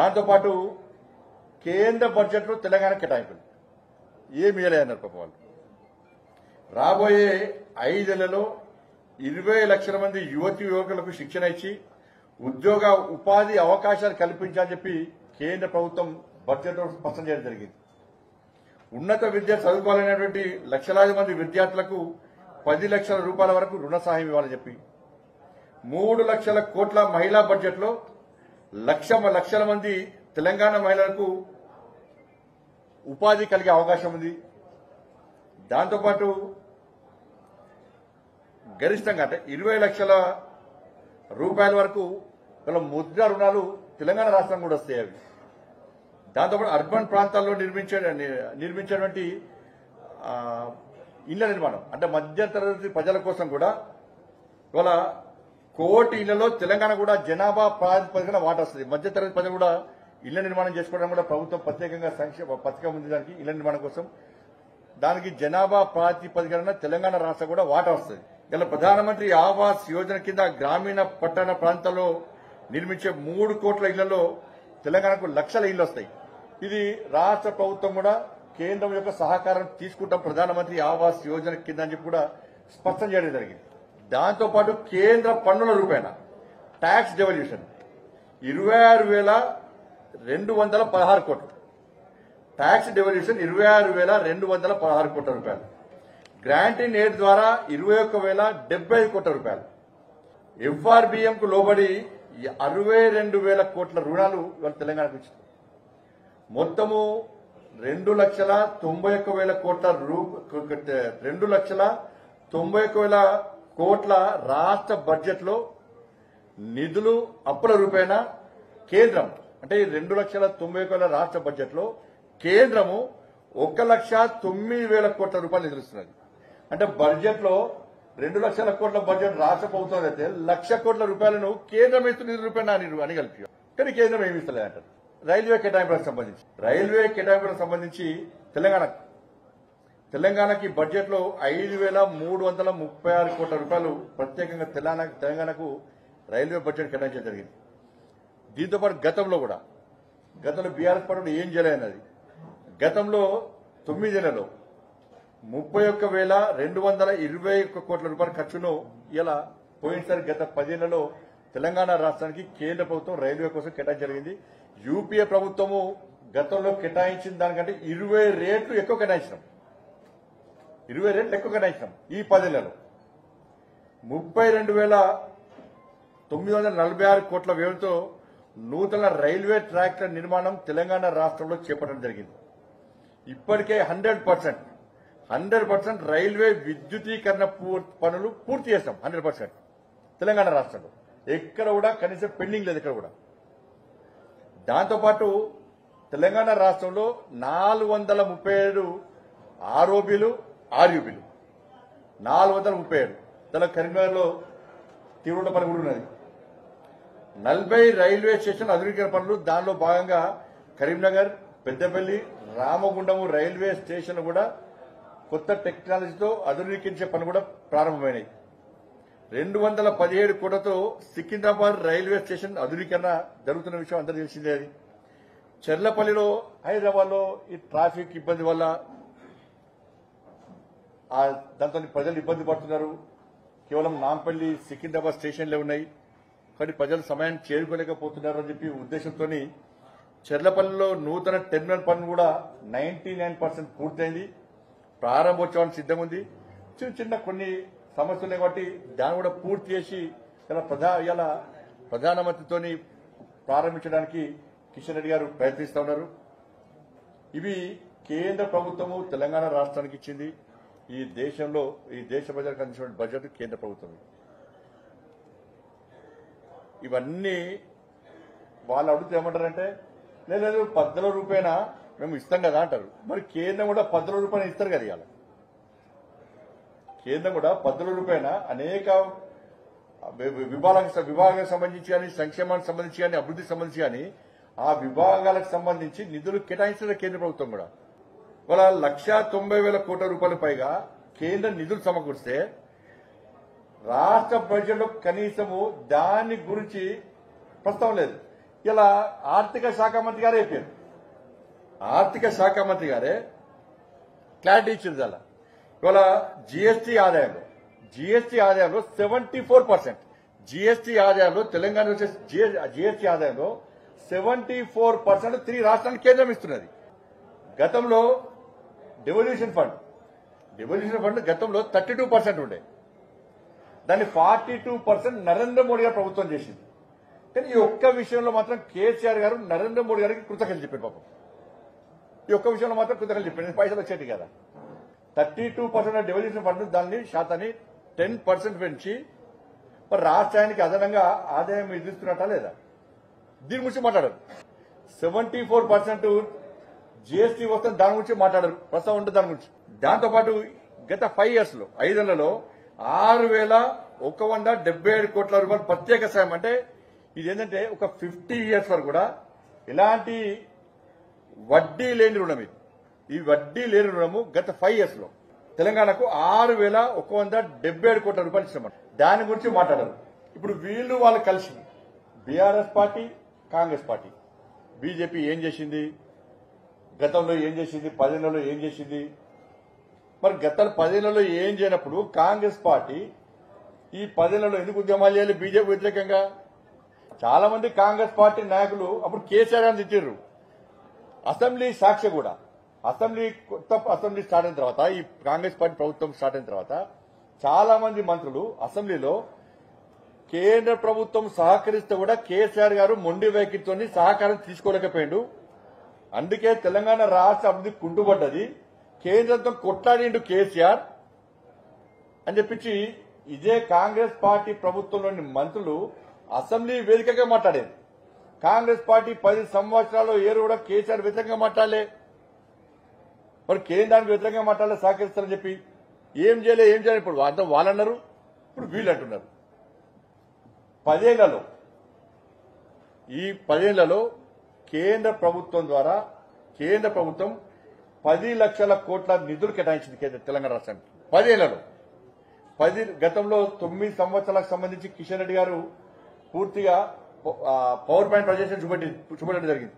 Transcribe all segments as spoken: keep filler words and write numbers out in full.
దాంతోపాటు కేంద్ర బడ్జెట్లో తెలంగాణ కేటాయింపులు ఏమి ఇవ్వలేదన్నారు పాప వాళ్ళు. రాబోయే ఐదేళ్లలో ఇరవై లక్షల మంది యువతి యువకులకు శిక్షణ ఇచ్చి ఉద్యోగ ఉపాధి అవకాశాలు కల్పించాలని చెప్పి కేంద్ర ప్రభుత్వం బడ్జెట్లో స్పష్టం చేయడం జరిగింది. ఉన్నత విద్య చదువుకోవాలనేటువంటి లక్షలాది మంది విద్యార్థులకు పది లక్షల రూపాయల వరకు రుణ సహాయం ఇవ్వాలని చెప్పి మూడు లక్షల కోట్ల మహిళా బడ్జెట్లో లక్ష లక్షల మంది తెలంగాణ మహిళలకు ఉపాధి కలిగే అవకాశం ఉంది. దాంతోపాటు గరిష్టంగా అంటే ఇరవై లక్షల రూపాయల వరకు గల ముద్ర రుణాలు తెలంగాణ రాష్ట్రం కూడా వస్తాయి. అవి దాంతోపాటు అర్బన్ ప్రాంతాల్లో నిర్మించే నిర్మించేటువంటి ఇళ్ల నిర్మాణం అంటే మధ్యతరగతి ప్రజల కోసం కూడా ఇవాళ కోటి ఇళ్లలో తెలంగాణ కూడా జనాభా ప్రాతిపదికన వాటా వస్తుంది. మధ్యతరగతి ప్రజలు కూడా ఇళ్ల నిర్మాణం చేసుకోవడం కూడా ప్రభుత్వం ప్రత్యేకంగా సంక్షేమ పథకం ఉంది. దానికి ఇళ్ల నిర్మాణం కోసం దానికి జనాభా ప్రాతిపదికన తెలంగాణ రాష్ట్రం కూడా వాటా వస్తుంది. ఇలా ప్రధానమంత్రి ఆవాస్ యోజన కింద గ్రామీణ పట్టణ ప్రాంతాల్లో నిర్మించే మూడు కోట్ల ఇళ్లలో తెలంగాణకు లక్షల ఇళ్లు వస్తాయి. ఇది రాష్ట్ర ప్రభుత్వం కూడా కేంద్రం యొక్క సహకారం తీసుకుంటాం ప్రధానమంత్రి ఆవాస్ యోజన కింద అని చెప్పి కూడా స్పష్టం చేయడం జరిగింది. దాంతోపాటు కేంద్ర పన్నుల రూపాయన ట్యాక్స్ డెవల్యూషన్ ఇరవై ఆరు వేల రెండు వందల పదహారు కోట్లు ట్యాక్స్ డెవల్యూషన్ ఇరవై ఆరు వేల రెండు వందల పదహారు కోట్ల రూపాయలు, గ్రాంట్ ఇన్ ఎయిడ్ ద్వారా ఇరవై ఒక్క వేల డెబ్బై ఐదు కోట్ల రూపాయలు, ఎఫ్ఆర్బిఎం కు లోబడి అరవై రెండు వేల కోట్ల రుణాలు ఇవాళ తెలంగాణకు ఇచ్చింది. మొత్తము రెండు లక్షల తొంభై ఒక్క వేల కోట్ల రెండు లక్షల తొంభై ఒక్క వేల కోట్ల రాష్ట్ర బడ్జెట్ లో నిధులు అప్పుల రూపేణ కేంద్రం అంటే రెండు లక్షల తొంభై ఒక్క వేల రాష్ట్ర బడ్జెట్ లో కేంద్రము ఒక లక్ష తొమ్మిది వేల కోట్ల రూపాయలు నిధులుస్తున్నది. అంటే బడ్జెట్ లో రెండు లక్షల కోట్ల బడ్జెట్ రాష్ట్ర ప్రభుత్వం అయితే లక్ష కోట్ల రూపాయలను కేంద్రం ఇస్తున్న నిధుల రూపాయలు అని కలిపి కానీ కేంద్రం ఏమి ఇస్తలేదంటారు. రైల్వే కేటాయింపులకు సంబంధించి రైల్వే కేటాయింపులకు సంబంధించి తెలంగాణ తెలంగాణకి బడ్జెట్ లో ఐదు వేల మూడు వందల ముప్పై ఆరు కోట్ల రూపాయలు ప్రత్యేకంగా తెలంగాణ తెలంగాణకు రైల్వే బడ్జెట్ కేటాయించడం జరిగింది. దీంతో పాటు గతంలో కూడా గతంలో బీఆర్ఎస్ పార్టీ ఏం చేయలేదన్నది గతంలో తొమ్మిదేళ్లలో ముప్పై ఒక్క వేల రెండు వందల ఇరవై ఒక్క కోట్ల రూపాయల ఖర్చును ఇలా పోయినసారి గత పదేళ్లలో తెలంగాణ రాష్ట్రానికి కేంద్ర ప్రభుత్వం రైల్వే కోసం కేటాయించడం జరిగింది. యూపీఏ ప్రభుత్వము గతంలో కేటాయించిన దానికంటే ఇరవై రేట్లు ఎక్కువ కేటాయించినాం ఇరవై రేట్లు ఎక్కువ కేటాయించినాం ఈ పదేళ్లలో ముప్పై రెండు వేల తొమ్మిది వందల నలభై ఆరు కోట్ల వ్యయంతో నూతన రైల్వే ట్రాక్ల నిర్మాణం తెలంగాణ రాష్ట్రంలో చేపట్టడం జరిగింది. ఇప్పటికే hundred percent hundred percent railway విద్యుతీకరణ పనులు పూర్తి చేస్తాం. హండ్రెడ్ పర్సెంట్ తెలంగాణ రాష్ట్రంలో ఎక్కడ కూడా కనీసం పెండింగ్ లేదు ఎక్కడ కూడా. దాంతోపాటు తెలంగాణ రాష్ట్రంలో నాలుగు వందల ముప్పై ఏడు ఆర్ఓబీలు ఆర్యూబీలు నాలుగు వందల ముప్పై ఏడు తెలంగాణ కరీంనగర్ లో తీవ్ర పని కూడా ఉన్నది. నలభై రైల్వే స్టేషన్ ఆధునీకరణ పనులు దానిలో భాగంగా కరీంనగర్, పెద్దపల్లి, రామగుండము రైల్వే స్టేషన్ కూడా కొత్త టెక్నాలజీతో ఆధునీకరించే పనులు కూడా ప్రారంభమైనాయి. రెండు వందల పదిహేడు కోట్లతో సికింద్రాబాద్ రైల్వే స్టేషన్ ఆధునీకరణ జరుగుతున్న విషయం అందరూ తెలిసిందే. అది చెర్లపల్లిలో హైదరాబాద్ లో ఈ ట్రాఫిక్ ఇబ్బంది వల్ల దాంతో ప్రజలు ఇబ్బంది పడుతున్నారు. కేవలం నాంపల్లి సికింద్రాబాద్ స్టేషన్లే ఉన్నాయి కానీ ప్రజలు సమయాన్ని చేరుకోలేకపోతున్నారు అని చెప్పి ఉద్దేశంతో చెర్లపల్లిలో నూతన టెర్మినల్ పనులు కూడా నైన్టీ నైన్ పర్సెంట్ పూర్తయింది. ప్రారంభోత్సవానికి సిద్ధం ఉంది. చిన్న చిన్న కొన్ని సమస్యలు కాబట్టి దాన్ని కూడా పూర్తి చేసి ఇలా ప్రధా ఇలా ప్రధానమంత్రితో ప్రారంభించడానికి కిషన్ రెడ్డి గారు ప్రయత్నిస్తూ ఉన్నారు. ఇవి కేంద్ర ప్రభుత్వము తెలంగాణ రాష్ట్రానికి ఇచ్చింది. ఈ దేశంలో ఈ దేశ ప్రజలకు అందించిన బడ్జెట్ కేంద్ర ప్రభుత్వం. ఇవన్నీ వాళ్ళు అడుగుతూ ఏమంటారంటే లేదు పద్దెల రూపాయన మేము ఇస్తాం కదా అంటారు. మరి కేంద్రం కూడా పద్దెల రూపాయలు ఇస్తారు కదా. ఇవాళ కేంద్రం కూడా పద్దెల రూపాయన అనేక విభాగాలకు విభాగాలకు సంబంధించి కానీ సంక్షేమానికి సంబంధించి కానీ అభివృద్ధికి సంబంధించి కానీ ఆ విభాగాలకు సంబంధించి నిధులు కేటాయించిన కేంద్ర ప్రభుత్వం కూడా ఇవాళ లక్ష తొంభై వేల కోట్ల రూపాయల పైగా కేంద్ర నిధులు సమకూరిస్తే రాష్ట్ర బడ్జెట్లో కనీసము దాని గురించి ప్రస్తావన లేదు. ఇలా ఆర్థిక శాఖ మంత్రి గారే చెప్పారు. ఆర్థిక శాఖ మంత్రి గారే క్లారిటీ ఇచ్చింది. అలా ఇవాళ జీఎస్టీ ఆదాయంలో జీఎస్టీ ఆదాయంలో సెవెంటీ ఫోర్ పర్సెంట్ జీఎస్టీ ఆదాయంలో తెలంగాణ వచ్చే జీఎస్టీ ఆదాయంలో సెవెంటీ ఫోర్ పర్సెంట్ త్రీ రాష్ట్రాలకు కేంద్రం ఇస్తున్నది. గతంలో డెవల్యూషన్ ఫండ్ డెవల్యూషన్ ఫండ్ గతంలో థర్టీ టూ పర్సెంట్ ఉండే, దాన్ని forty two percent Narendra Modi garu ప్రభుత్వం చేసింది. కానీ ఈ ఒక్క విషయంలో మాత్రం కేసీఆర్ గారు నరేంద్ర మోడీ గారికి కృతజ్ఞతలు చెప్పారు. పాపం ఈ ఒక్క విషయంలో మాత్రం కృతజ్ఞతలు చెప్పారు. పైసలు వచ్చేటి కదా. Thirty two percent devolution fund దాన్ని శాతాన్ని టెన్ పర్సెంట్ పెంచి మరి రాష్ట్రానికి అదనంగా ఆదాయం ఎదురుస్తున్నట్టా లేదా? దీని గురించి మాట్లాడరు. సెవెంటీ ఫోర్ పర్సెంట్ జీఎస్టీ వస్తుంది, దాని గురించి మాట్లాడరు. ప్రస్తుతం ఉంటుంది దాని గురించి. దాంతోపాటు గత ఫైవ్ ఇయర్స్ లో ఐదేళ్లలో ఆరు వేల ఒక వంద డెబ్బై ఏడు కోట్ల రూపాయలు ప్రత్యేక సాయం. అంటే ఇది ఏంటంటే ఒక ఫిఫ్టీ ఇయర్స్ వరకు కూడా ఎలాంటి వడ్డీ లేని రుణం. ఇది ఈ వడ్డీ లేని రుణము గత ఫైవ్ ఇయర్స్ లో తెలంగాణకు ఆరు వేల ఒక వంద డెబ్బై ఏడు కోట్ల రూపాయలు ఇచ్చినాం. దాని గురించి మాట్లాడరు. ఇప్పుడు వీళ్ళు వాళ్ళు కలిసి BRS party, Congress party, BJP ఏం చేసింది, గతంలో ఏం చేసింది, పదేళ్లలో ఏం చేసింది. మరి గత పదేళ్లలో ఏం చేయనప్పుడు కాంగ్రెస్ పార్టీ ఈ పదేళ్లలో ఎందుకు ఉద్యమాలు చేయాలి బీజేపీ వ్యతిరేకంగా? చాలా మంది కాంగ్రెస్ పార్టీ నాయకులు అప్పుడు కేసీఆర్ అని తిట్టారు. అసెంబ్లీ సాక్షి కూడా అసెంబ్లీ కొత్త అసెంబ్లీ స్టార్ట్ అయిన తర్వాత, ఈ కాంగ్రెస్ పార్టీ ప్రభుత్వం స్టార్ట్ అయిన తర్వాత చాలా మంది మంత్రులు అసెంబ్లీలో కేంద్ర ప్రభుత్వం సహకరిస్తే కూడా కేసీఆర్ గారు మొండి వైఖరితో సహకారం తీసుకోలేకపోయాడు, అందుకే తెలంగాణ రాష్ట్ర అభివృద్ధి కుంటుపడ్డది, కేంద్రంతో కొట్లాడిండు కేసీఆర్ అని చెప్పించి ఇదే కాంగ్రెస్ పార్టీ ప్రభుత్వంలోని మంత్రులు అసెంబ్లీ వేదికగా మాట్లాడారు. కాంగ్రెస్ పార్టీ పది సంవత్సరాలు ఏరు కూడా కేసీఆర్ వ్యతిరేకంగా మాట్లాడలే. మరి కేంద్రానికి వ్యతిరేకంగా మాట్లాడలే, సహకరిస్తారని చెప్పి ఏం చేయలే ఏం చేయాలి. ఇప్పుడు అంతా వాళ్ళన్నారు, ఇప్పుడు వీళ్ళు అంటున్నారు. పదేళ్లలో ఈ పదేళ్లలో కేంద్ర ప్రభుత్వం ద్వారా కేంద్ర ప్రభుత్వం పది లక్షల కోట్ల నిధులు కేటాయించింది కేంద్ర తెలంగాణ రాష్ట్రానికి. పదేళ్లలో పది గతంలో తొమ్మిది సంవత్సరాలకు సంబంధించి కిషన్ రెడ్డి గారు పూర్తిగా పవర్ పాయింట్ ప్రజెంటేషన్ చూపెట్టి చూపెట్టడం జరిగింది.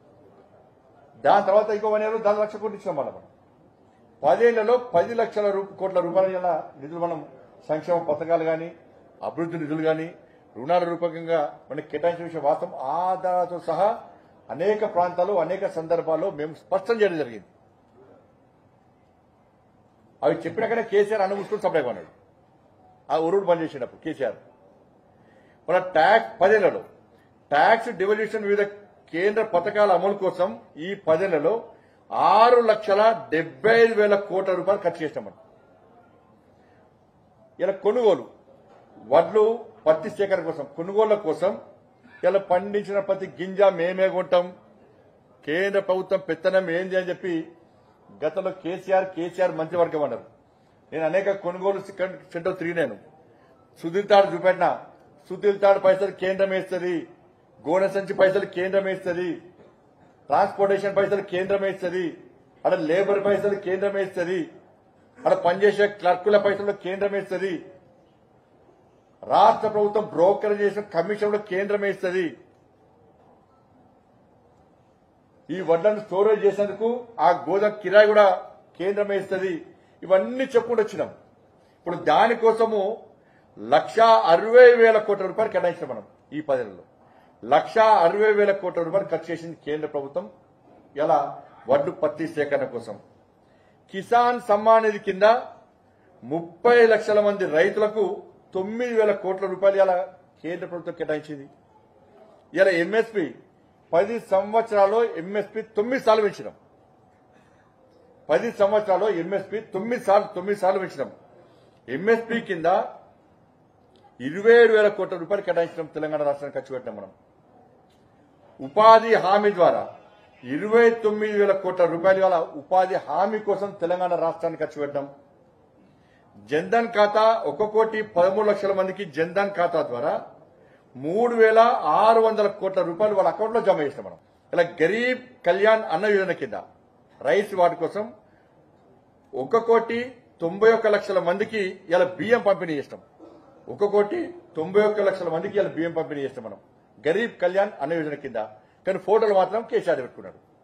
దాని తర్వాత ఇంకో వన్ ఇయర్ దాని లక్ష కోట్లు ఇచ్చినాం. మనం పదేళ్లలో పది లక్షల కోట్ల రూపాయల నిధులు మనం సంక్షేమ పథకాలు కానీ అభివృద్ధి నిధులు కానీ రుణాల రూపకంగా మనకి కేటాయించిన విషయం వాస్తవం. ఆధారాలతో సహా అనేక ప్రాంతాలు అనేక సందర్భాల్లో మేము స్పష్టం చేయడం జరిగింది. అవి చెప్పినాకనే కేసీఆర్ అనుమూసుకుని సప్లై కొన్నాడు. ఆ ఉరుడు బంద్ చేసినప్పుడు కేసీఆర్ మన ట్యాక్స్ పదేళ్లలో ట్యాక్స్ డివల్యూషన్ వివిధ కేంద్ర పథకాల అమలు కోసం ఈ పదేళ్లలో ఆరు లక్షల డెబ్బై ఐదు వేల కోట్ల రూపాయలు ఖర్చు చేసినాం. ఇలా కొనుగోలు వడ్లు పత్తి సేకరణ కోసం కొనుగోళ్ల కోసం ఇలా పండించిన ప్రతి గింజ మేమే కొంటాం, కేంద్ర ప్రభుత్వం పెత్తనం ఏంది అని చెప్పి గతంలో కేసీఆర్ కేసీఆర్ మంత్రివర్గం అన్నారు. నేను అనేక కొనుగోలు సెంటర్ తిరిగినాను. సుధీర్ తాడు చూపెట్టినా, సుధీర్ తాడు పైసలు కేంద్రం వేస్తుంది, గోనె సంచి పైసలు కేంద్రం వేస్తుంది, ట్రాన్స్పోర్టేషన్ పైసలు కేంద్రం వేస్తుంది, అక్కడ లేబర్ పైసలు కేంద్రం వేస్తుంది, అక్కడ పనిచేసే క్లర్కుల పైసలు కేంద్రం వేస్తుంది, రాష్ట్ర ప్రభుత్వం బ్రోకర్ చేసిన కమిషన్లో కేంద్రం వేస్తుంది, ఈ వడ్లను స్టోరేజ్ చేసేందుకు ఆ గోదాం కిరాయి కూడా కేంద్రం వేస్తుంది. ఇవన్నీ చెప్పుకుంటూ వచ్చినాం. ఇప్పుడు దానికోసము లక్షా అరవై వేల కోట్ల రూపాయలు కేటాయించాం. మనం ఈ పదేళ్లలో లక్షా అరవై వేల కోట్ల రూపాయలు ఖర్చు చేసింది కేంద్ర ప్రభుత్వం ఇలా వడ్లు పత్తి సేకరణ కోసం. కిసాన్ సమ్మాన్ నిధి కింద ముప్పై లక్షల మంది రైతులకు తొమ్మిది వేల కోట్ల రూపాయలు ఇలా కేంద్ర ప్రభుత్వం కేటాయించింది. ఇలా ఎంఎస్పీ పది సంవత్సరాల్లో ఎంఎస్పీ తొమ్మిది సార్లు పెంచినాం. పది సంవత్సరాల్లో ఎంఎస్పీ తొమ్మిది సార్లు తొమ్మిది సార్లు పెంచినాం. ఎంఎస్పీ కింద ఇరవై ఏడు వేల కోట్ల రూపాయలు కేటాయించినాం. తెలంగాణ రాష్ట్రానికి ఖర్చు పెట్టినాం. మనం ఉపాధి హామీ ద్వారా ఇరవై తొమ్మిది వేల కోట్ల రూపాయలు గల ఉపాధి హామీ కోసం తెలంగాణ రాష్ట్రానికి ఖర్చు పెట్టాం. జన్ధన్ ఖాతా ఒక కోటి పదమూడు లక్షల మందికి జన్ధన్ ఖాతా ద్వారా మూడు వేల ఆరు వందల కోట్ల రూపాయలు వాళ్ళ అకౌంట్లో జమ చేస్తాం. మనం ఇలా గరీబ్ కళ్యాణ్ అన్న యోజన కింద రైస్ వాటి కోసం ఒక కోటి తొంభై ఒక్క లక్షల మందికి ఇలా బియ్యం పంపిణీ చేస్తాం. ఒక కోటి తొంభై ఒక్క లక్షల మందికి ఇలా బియ్యం పంపిణీ చేస్తాం. మనం గరీబ్ కళ్యాణ్ అన్న యోజన కింద. కానీ ఫోటోలు మాత్రం కేసీఆర్ పెట్టుకున్నాడు.